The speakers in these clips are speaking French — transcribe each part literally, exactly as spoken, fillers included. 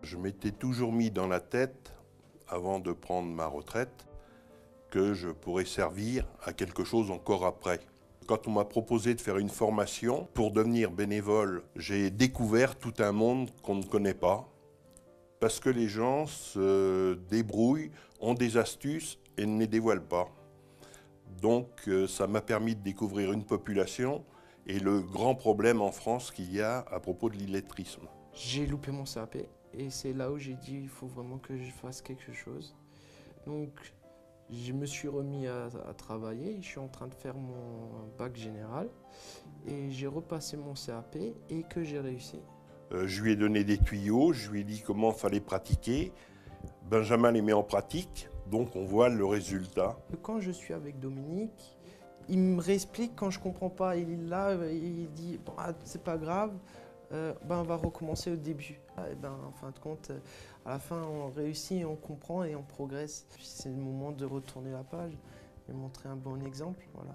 Je m'étais toujours mis dans la tête, avant de prendre ma retraite, que je pourrais servir à quelque chose encore après. Quand on m'a proposé de faire une formation pour devenir bénévole, j'ai découvert tout un monde qu'on ne connaît pas, parce que les gens se débrouillent, ont des astuces et ne les dévoilent pas. Donc ça m'a permis de découvrir une population et le grand problème en France qu'il y a à propos de l'illettrisme. J'ai loupé mon C A P et c'est là où j'ai dit il faut vraiment que je fasse quelque chose. Donc je me suis remis à, à travailler, je suis en train de faire mon bac général et j'ai repassé mon C A P et que j'ai réussi. Euh, je lui ai donné des tuyaux, je lui ai dit comment il fallait pratiquer. Benjamin les met en pratique, donc on voit le résultat. Quand je suis avec Dominique, il me réexplique quand je comprends pas, il est là, il dit bon, ah, c'est pas grave, euh, ben, on va recommencer au début. Et ben, en fin de compte, à la fin on réussit, on comprend et on progresse. C'est le moment de retourner la page et montrer un bon exemple. Voilà.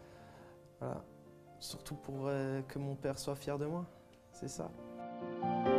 Voilà. Surtout pour euh, que mon père soit fier de moi, c'est ça.